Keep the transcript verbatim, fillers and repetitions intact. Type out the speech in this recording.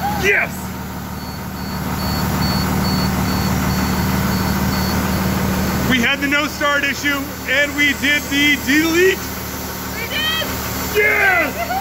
Yes! We had the no start issue, and we did the delete. We did! Yes!